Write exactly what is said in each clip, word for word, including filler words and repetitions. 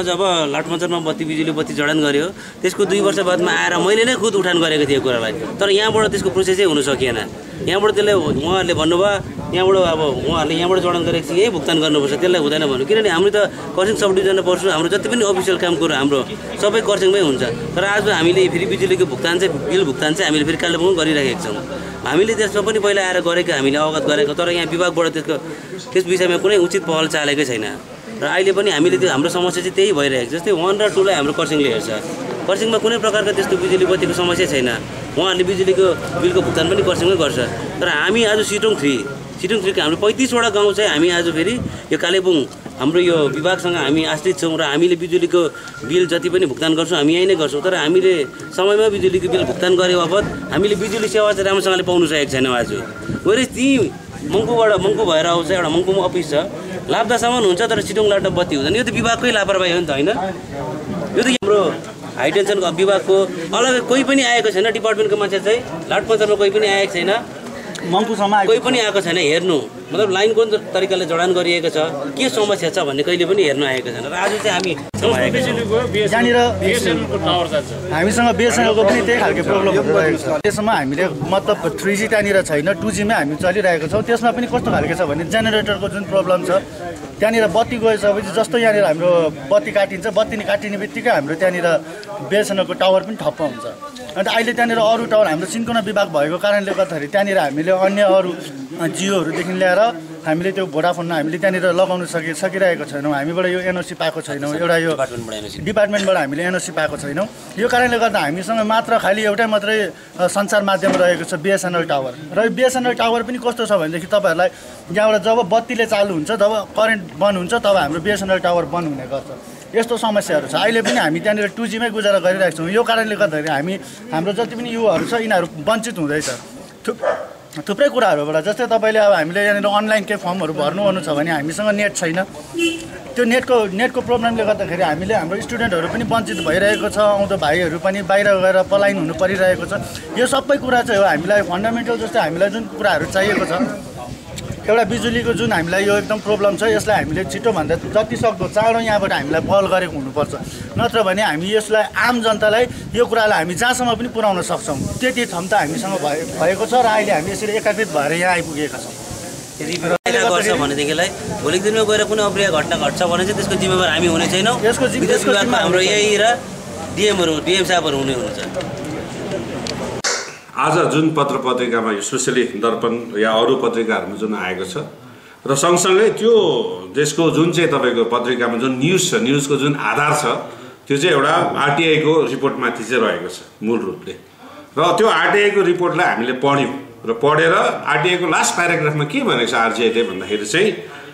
जब लाठपन्चरमा बत्ती बिजुली बत्ती जडान गर्यो त्यसको दुई वर्ष बादमा आएर मैले नै खुद उठान गरेको थिएँ कुरालाई। तर यहाँबाट त्यसको प्रोसेसै हुन सकिएन। यहाँबाट त्यसले उहाँहरूले भन्नुभयो यहाँबाट अब उहाँहरूले यहाँबाट जडान गरेको चाहिँ यही भुक्तान गर्नुपर्छ, त्यसलाई हुँदैन भन्नु। किनभने हामी त खरसाङ सब डिभिजनमा पर्छौँ, हाम्रो जति पनि अफिसियल काम कुरो हाम्रो सबै खरसाङमै हुन्छ। तर आज हामीले फेरि बिजुलीको भुक्तान चाहिँ बिल भुक्तान चाहिँ हामीले फेरि कालेबुङमा गरिरहेका छौँ। हामीले त्यसमा पनि पहिला आएर गरेको हामीले अवगत गरेको, तर यहाँ विभागबाट त्यसको त्यस विषयमा कुनै उचित पहल चालेकै छैन। र अहिले पनि हामीले त्यो हाम्रो समस्या चाहिँ त्यही भइरहेको छ। जस्तै वान र टूलाई हाम्रो खरसाङले हेर्छ, खरसाङमा कुनै प्रकारको त्यस्तो बिजुली बत्तीको समस्या छैन, उहाँहरूले बिजुलीको बिलको भुक्तान पनि खरसाङमै गर्छ। तर हामी आज सिटोङ थ्री सिटोङ थ्रीको हाम्रो पैँतिसवटा गाउँ चाहिँ हामी आज फेरि यो कालेबुङ हाम्रो यो विभागसँग हामी आश्रित छौँ र हामीले बिजुलीको बिल जति पनि भुक्तान गर्छौँ हामी यहीँ नै गर्छौँ। तर हामीले समयमा बिजुलीको बिल भुक्तान गरे बापत हामीले बिजुली सेवा चाहिँ राम्रोसँगले पाउनु सकेको छैनौँ। आज गएर ती मङ्गुबाट मङ्गु भएर आउँछ, एउटा मङ्गुमा अफिस छ, लाप्दासम्म हुन्छ तर सिटोङ लाप्दा बत्ती हुँदैन। यो त विभागकै लापरवाही हो नि त, होइन? यो त हाम्रो हाई टेन्सनको विभागको अलग्गै कोही पनि आएको छैन। डिपार्टमेन्टको मान्छे चाहिँ लाठपन्चरमा कोही पनि आएको छैन, मङ्गुसम्म कोही पनि आएको छैन हेर्नु। मतलब लाइन कुन तरिकाले जडान गरिएको छ, के समस्या छ भन्ने कहिले पनि हेर्नु आएको छैन। र आज चाहिँ हामी यहाँनिर हामीसँग बिएसएनएलको पनि त्यही खालको प्रब्लम भइरहेको छ। त्यसमा हामीले मतलब थ्री जी त्यहाँनिर छैन, टू जीमै हामी चलिरहेको छौँ। त्यसमा पनि कस्तो खालको छ भने जेनेरेटरको जुन प्रब्लम छ, त्यहाँनिर बत्ती गएपछि जस्तो यहाँनिर हाम्रो बत्ती काटिन्छ, बत्ती काटिने बित्तिकै हाम्रो त्यहाँनिर बिएसएनएलको टावर पनि ठप्प हुन्छ। अन्त अहिले त्यहाँनिर अरू टावर हाम्रो सिन्कोना विभाग भएको कारणले गर्दाखेरि त्यहाँनिर हामीले अन्य अरू जियोहरूदेखि ल्याएर हामीले त्यो भोडाफोनमा हामीले त्यहाँनिर लगाउन सकि सकिरहेको छैनौँ। हामीबाट यो एनओसी पाएको छैनौँ, एउटा यो डिपार्टमेन्टबाट हामीले एनओसी पाएको छैनौँ। यो कारणले गर्दा हामीसँग मात्र खालि एउटै मात्रै सञ्चार माध्यम रहेको छ बिएसएनएल टावर। र यो बिएसएनएल टावर पनि कस्तो छ भनेदेखि तपाईँहरूलाई यहाँबाट जब बत्तीले चालु हुन्छ, जब करेन्ट बन्द हुन्छ, तब हाम्रो बिएसएनएल टावर बन्द हुने गर्छ। यस्तो समस्याहरू छ। अहिले पनि हामी त्यहाँनिर टू जीमै गुजारा गरिरहेको छौँ। यो कारणले गर्दाखेरि हामी हाम्रो जति पनि युवाहरू छ यिनीहरू वञ्चित हुँदैछ थुप्रै कुराहरूबाट। जस्तै तपाईँले अब हामीले यहाँनिर अनलाइन केही फर्महरू भर्नु ओर्नु छ भने हामीसँग नेट छैन। त्यो नेटको नेटको प्रब्लमले गर्दाखेरि हामीले हाम्रो स्टुडेन्टहरू पनि वञ्चित भइरहेको छ, आउँदो भाइहरू पनि बाहिर गएर पलायन हुनु परिरहेको छ। यो सबै कुरा चाहिँ हो हामीलाई फन्डामेन्टल जस्तै हामीलाई जुन कुराहरू चाहिएको छ, एउटा बिजुलीको जुन हामीलाई यो एकदम प्रब्लम छ, यसलाई हामीले छिटोभन्दा जति सक्दो चाँडो यहाँबाट हामीलाई पहल गरेको हुनुपर्छ। नत्र भने हामी यसलाई आम जनतालाई यो कुरालाई हामी जहाँसम्म पनि पुर्याउन सक्छौँ त्यति क्षमता हामीसँग भए भएको छ। र अहिले हामी यसरी एकीकृत भएर यहाँ आइपुगेका छौँ। यदि गर्छ भनेदेखिलाई भोलिको दिनमा गएर कुनै अप्रिय घटना घट्छ भने चाहिँ त्यसको जिम्मेवार हामी हुने छैनौँ। यसको जिम्मेवार हाम्रो यही र डिएमहरू डिएम साहबहरू हुने हुन्छ। आज जुन पत्र पत्रिकामा स्पेसली दर्पण या अरू पत्रिकाहरूमा जुन आएको छ र सँगसँगै त्यो देशको जुन चाहिँ तपाईँको पत्रिकामा जुन न्युज छ, न्युजको जुन आधार छ, त्यो चाहिँ एउटा आरटिआईको रिपोर्टमाथि चाहिँ रहेको छ मूल रूपले। र त्यो आरटिआईको रिपोर्टलाई हामीले पढ्यौँ र पढेर आरटिआईको लास्ट प्याराग्राफमा के भनेको छ आरजिआईले भन्दाखेरि चाहिँ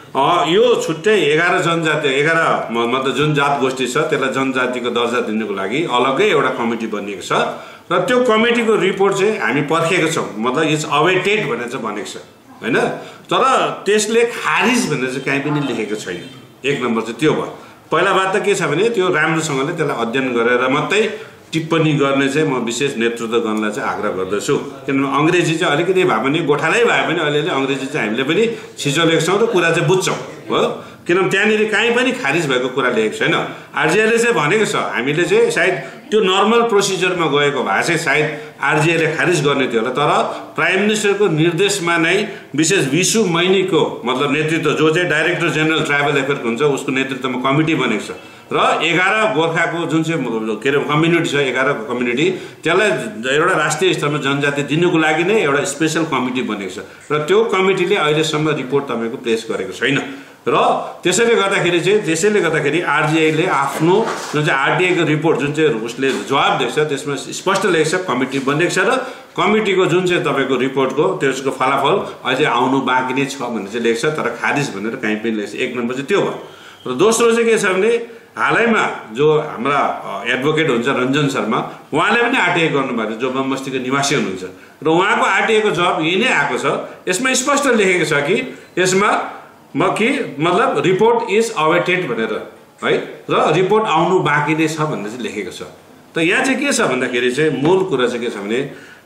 यो छुट्टै एघार जनजाति एघार मतलब जुन जात गोष्ठी छ त्यसलाई जनजातिको दर्जा दिनुको लागि अलग्गै एउटा कमिटी बनिएको छ र त्यो कमिटीको रिपोर्ट चाहिँ हामी पर्खेको छौँ। मतलब इट्स अवेटेड भनेर चाहिँ भनेको छ, होइन? तर त्यसले खारिज भनेर चाहिँ कहीँ पनि लेखेको छैन। एक नम्बर चाहिँ त्यो भयो। पहिला बात त के छ भने त्यो राम्रोसँगले त्यसलाई अध्ययन गरेर मात्रै टिप्पणी गर्ने चाहिँ म विशेष नेतृत्वगणलाई चाहिँ आग्रह गर्दछु। किनभने अङ्ग्रेजी चाहिँ अलिकति भए पनि गोठालै भए पनि अलिअलि अङ्ग्रेजी चाहिँ हामीले पनि छिचो लेख्छौँ र कुरा चाहिँ बुझ्छौँ, हो? किनभने त्यहाँनिर काहीँ पनि खारिज भएको कुरा लेखेको छैन। आरजिआईले चाहिँ भनेको छ हामीले चाहिँ सायद त्यो नर्मल प्रोसिजरमा गएको भए चाहिँ सायद आरजिआईले खारिज गर्ने थियो होला। तर प्राइम मिनिस्टरको निर्देशमा नै विशेष विशु मैनीको मतलब नेतृत्व, जो चाहिँ डाइरेक्टर जेनरल ट्राइबल एफेयर्स हुन्छ, उसको नेतृत्वमा कमिटी बनेको छ र एघार गोर्खाको जुन चाहिँ के अरे कम्युनिटी छ, एघारको कम्युनिटी, त्यसलाई एउटा राष्ट्रिय स्तरमा जनजाति दिनुको लागि नै एउटा स्पेसल कमिटी बनेको छ र त्यो कमिटीले अहिलेसम्म रिपोर्ट तपाईँको पेश गरेको छैन। र त्यसैले गर्दाखेरि चाहिँ त्यसैले गर्दाखेरि आरजिआईले आफ्नो जुन चाहिँ आरटिआईको रिपोर्ट जुन चाहिँ उसले जवाब दिएको छ त्यसमा स्पष्ट लेखेको छ कमिटी बनेको छ र कमिटीको जुन चाहिँ तपाईँको रिपोर्टको त्यसको फलाफल अझै आउनु बाँकी नै छ भनेर चाहिँ लेख्छ, तर खारिज भनेर कहीँ पनि लेख्छ। एक नम्बर चाहिँ त्यो भयो। र दोस्रो चाहिँ के छ भने हालैमा जो हाम्रा एडभोकेट हुन्छ रञ्जन शर्मा, उहाँले पनि आरटिआई गर्नुभएको छ, जो बमबस्तीको निवासी हुनुहुन्छ र उहाँको आरटिआईको जवाब यही नै आएको छ। यसमा स्पष्ट लेखेको छ कि यसमा म कि मतलब रिपोर्ट इज अवेटेड भनेर, है, र रिपोर्ट आउनु बाँकी नै छ भनेर चाहिँ लेखेको छ। त यहाँ चाहिँ के छ भन्दाखेरि चाहिँ मूल कुरा चाहिँ के छ भने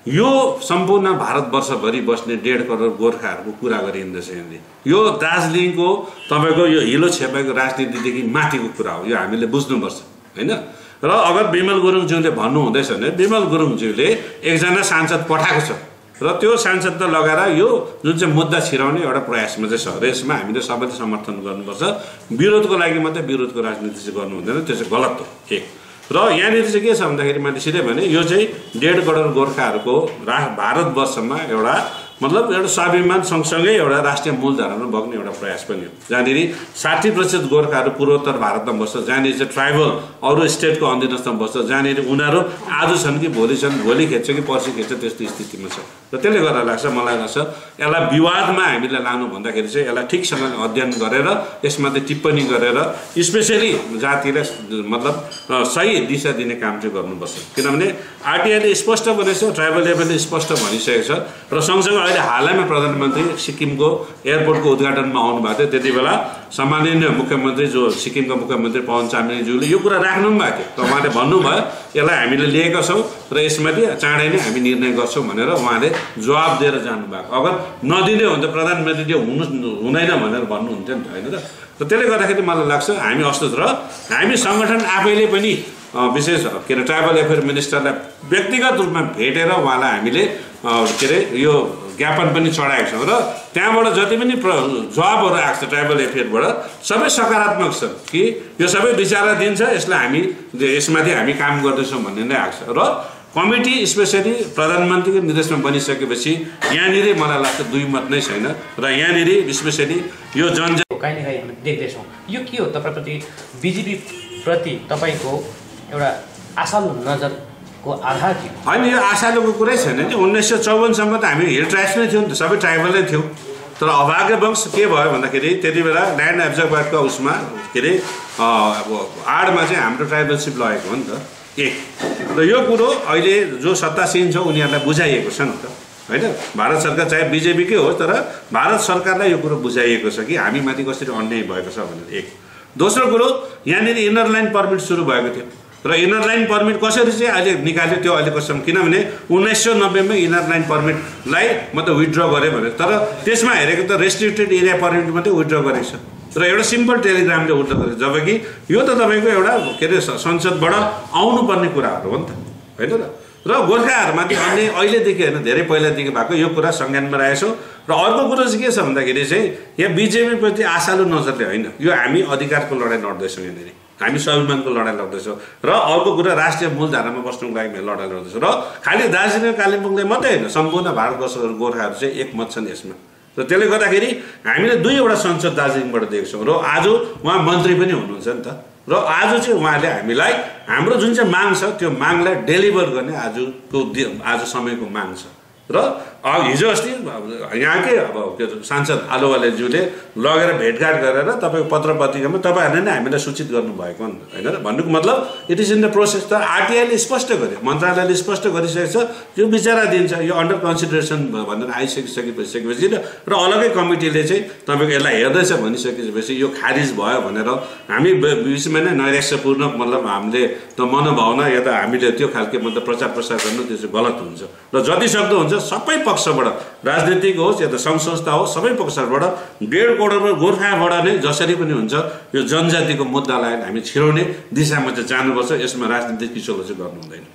यो सम्पूर्ण भारतवर्षभरि बस्ने डेढ करोड गोर्खाहरूको कुरा गरिँदैछ यहाँले। यो दार्जिलिङको तपाईँको यो हिलो छेपाको राजनीतिदेखि माथिको कुरा हो, यो हामीले बुझ्नुपर्छ होइन। र अगर विमल गुरुङज्यूले भन्नुहुँदैछ भने विमल गुरुङज्यूले एकजना सांसद पठाएको छ र त्यो सांसदलाई लगाएर यो जुन चाहिँ मुद्दा छिराउने एउटा प्रयासमा चाहिँ छ र यसमा हामीले सबैले समर्थन गर्नुपर्छ। विरोधको लागि मात्रै विरोधको राजनीति चाहिँ गर्नु हुँदैन, त्यो चाहिँ गलत हो एक। र यहाँनिर चाहिँ के छ भन्दाखेरि मैले सिधै भने यो चाहिँ डेढ करोड गोर्खाहरूको रा भारतवर्षमा एउटा मतलब एउटा स्वाभिमान सँगसँगै एउटा राष्ट्रिय मूलधारामा बग्ने एउटा प्रयास पनि हो, जहाँनिर साठी प्रतिशत गोर्खाहरू पूर्वोत्तर भारतमा बस्छ, जहाँनिर चाहिँ ट्राइबल अरू स्टेटको अधीनस्थमा बस्छ, जहाँनिर उनीहरू आज छन् कि भोलि छन्, भोलि खेच्छ कि पर्सि खेच्छ त्यस्तो स्थितिमा छ। र त्यसले गर्दा लाग्छ मलाई लाग्छ यसलाई विवादमा हामीले लानु भन्दाखेरि चाहिँ यसलाई ठिकसँग अध्ययन गरेर यसमा चाहिँ टिप्पणी गरेर स्पेसली जातिलाई मतलब सही दिशा दिने काम चाहिँ गर्नुपर्छ। किनभने आरटिआईले स्पष्ट भनेको छ, ट्राइबल लेभलले स्पष्ट भनिसकेको छ र सँगसँगै अहिले हालैमा प्रधानमन्त्री सिक्किमको एयरपोर्टको उद्घाटनमा आउनुभएको थियो, त्यति बेला सम्माननीय मुख्यमन्त्री जो सिक्किमका मुख्यमन्त्री पवन चामलिङज्यूले यो कुरा राख्नु पनि भएको थियो। त उहाँले भन्नुभयो यसलाई हामीले लिएका छौँ र यसमाथि चाँडै नै हामी निर्णय गर्छौँ भनेर उहाँले जवाब दिएर जानुभएको। अगर नदिने हो भने त प्रधानमन्त्रीले हुनु हुँदैन भनेर भन्नुहुन्थ्यो नि त होइन र। त त्यसले गर्दाखेरि मलाई लाग्छ हामी अस्तित्व र हामी सङ्गठन आफैले पनि विशेष के अरे ट्राइबल एफेयर मिनिस्टरलाई व्यक्तिगत रूपमा भेटेर उहाँलाई हामीले के अरे यो ज्ञापन पनि चढाएको छौँ र त्यहाँबाट जति पनि जवाबहरू आएको छ ट्राइबल एफेयरबाट सबै सकारात्मक छ कि यो सबै विचाराधीन छ, यसलाई हामी यसमाथि हामी काम गर्दैछौँ भन्ने नै आएको छ। र कमिटी स्पेसली प्रधानमन्त्रीको निर्देशमा बनिसकेपछि यहाँनिर मलाई लाग्छ दुई मत नै छैन र यहाँनिर स्पेसली यो जनजा काहीँ न काहीँ हामी देख्दैछौँ। यो के हो तपाईँप्रति बिजेपी प्रति तपाईँको एउटा आशालु नजरको आधार के होइन? यो आशालुको कुरै छैन नि। उन्नाइस सय चौवन्नसम्म त हामी हिल ट्राइब्स नै थियौँ नि त, सबै ट्राइबलै थियौँ। तर अभाग्यवश के भयो भन्दाखेरि त्यति बेला ल्यान्ड एब्जर्भरको उसमा के अरे अब आडमा चाहिँ हाम्रो ट्राइबलसिप लगेको हो नि त एक। र यो कुरो अहिले जो सत्तासीन छ उनीहरूलाई बुझाइएको छ नि त होइन। भारत सरकार चाहे बिजेपीकै होस् तर भारत सरकारलाई यो कुरो बुझाइएको छ कि हामीमाथि कसरी अन्याय भएको छ भनेर एक। दोस्रो कुरो यहाँनिर इनर लाइन पर्मिट सुरु भएको थियो र इनर लाइन पर्मिट कसरी चाहिँ अहिले निकाल्यो त्यो अहिले कसम, किनभने उन्नाइस सय नब्बेमा इनर लाइन पर्मिटलाई मतलब विथड्र गऱ्यो भने तर त्यसमा हेरेको त रेस्ट्रिक्टेड एरिया पर्मिट मात्रै विथड्र गरेको छ र एउटा सिम्पल टेलिग्रामले विथड्र गरेको, जबकि यो त तपाईँको एउटा के अरे संसदबाट आउनुपर्ने कुराहरू हो नि त होइन र। र गोर्खाहरूमाथि अन्य अहिलेदेखि होइन धेरै पहिलादेखि भएको यो कुरा संज्ञानमा राखेको छौँ। र अर्को कुरो चाहिँ के छ भन्दाखेरि चाहिँ यहाँ बिजेपीप्रति आशालु नजरले होइन, यो हामी अधिकारको लडाइँ लड्दैछौँ, यहाँनिर हामी स्वाभिमानको लडाइँ लड्दैछौँ। र अर्को कुरा राष्ट्रिय मूलधारामा बस्नुको लागि हामी लडाइँ लड्दैछौँ। र खालि दार्जिलिङ कालिम्पोङले मात्रै होइन सम्पूर्ण भारतवर्षको गोर्खाहरू चाहिँ एकमत छन् यसमा। र त्यसले गर्दाखेरि हामीले दुईवटा संसद दार्जिलिङबाट दिएको छौँ र आज उहाँ मन्त्री पनि हुनुहुन्छ नि त। र आज चाहिँ उहाँले हामीलाई हाम्रो जुन चाहिँ माग छ त्यो मागलाई डेलिभर गर्ने आजको आज समयको माग छ। र हिजो अस्ति यहाँकै अब के सांसद आलुवालेज्यूले लगेर भेटघाट गरेर तपाईँको पत्र पत्रिकामा तपाईँहरूले नै हामीलाई सूचित गर्नुभएको होइन र। भन्नुको मतलब it is in the process. तर आरटिआईले स्पष्ट गर्यो, मन्त्रालयले स्पष्ट गरिसकेको छ यो विचाराधीन छ, यो अन्डर कन्सिडरेसन भनेर आइसकिसकेपछि र अलग्गै कमिटीले चाहिँ तपाईँको यसलाई हेर्दैछ भनिसकेपछि यो खारिज भयो भनेर हामी बिचमा नै नैराश्यपूर्ण मतलब हामीले त मनोभावना या त हामीले त्यो खालको मतलब प्रचार प्रसार गर्नु त्यो चाहिँ गलत हुन्छ। र जति सक्दो हुन्छ सबै पक्षबाट राजनीतिक होस् या त सङ्घ संस्था होस् सबै पक्षबाट डेढ करोड गोर्खाबाट नै जसरी पनि हुन्छ यो जनजातिको मुद्दालाई हामी छिराउने दिशामा चाहिँ जानुपर्छ। यसमा राजनीतिक किचोलो चाहिँ गर्नु हुँदैन।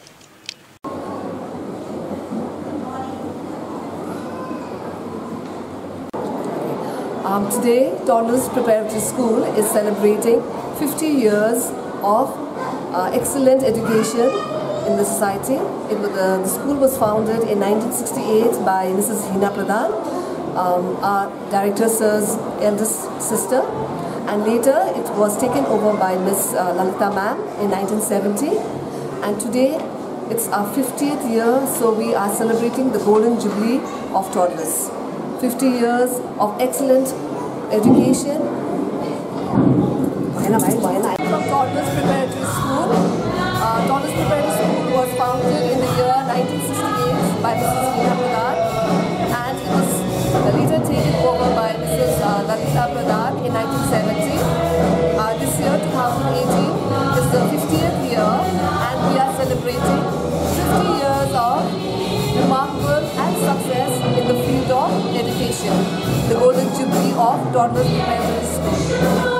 Um, today, Toddlers Preparatory School is celebrating fifty years of uh, excellent education in the society. It was, uh, the school was founded in nineteen sixty-eight by Missus Hina Pradhan, um, our director sir's eldest sister, and later it was taken over by Miss Uh, Lalita ma'am in nineteen seventy, and today it's our fiftieth year, so we are celebrating the golden jubilee of toddlers. fifty years of excellent education. From Toddlers Preparatory School. Uh, Toddlers Preparatory School was founded in the year nineteen sixty-eight by Missus Hina Pradhan, and it was later taken over by Missus Uh, Lalita Pradhan in nineteen seventy. Uh, this year, twenty eighteen, is the fiftieth year, and we are celebrating fifty years of the Golden Jubilee of Toddlers Preparatory School.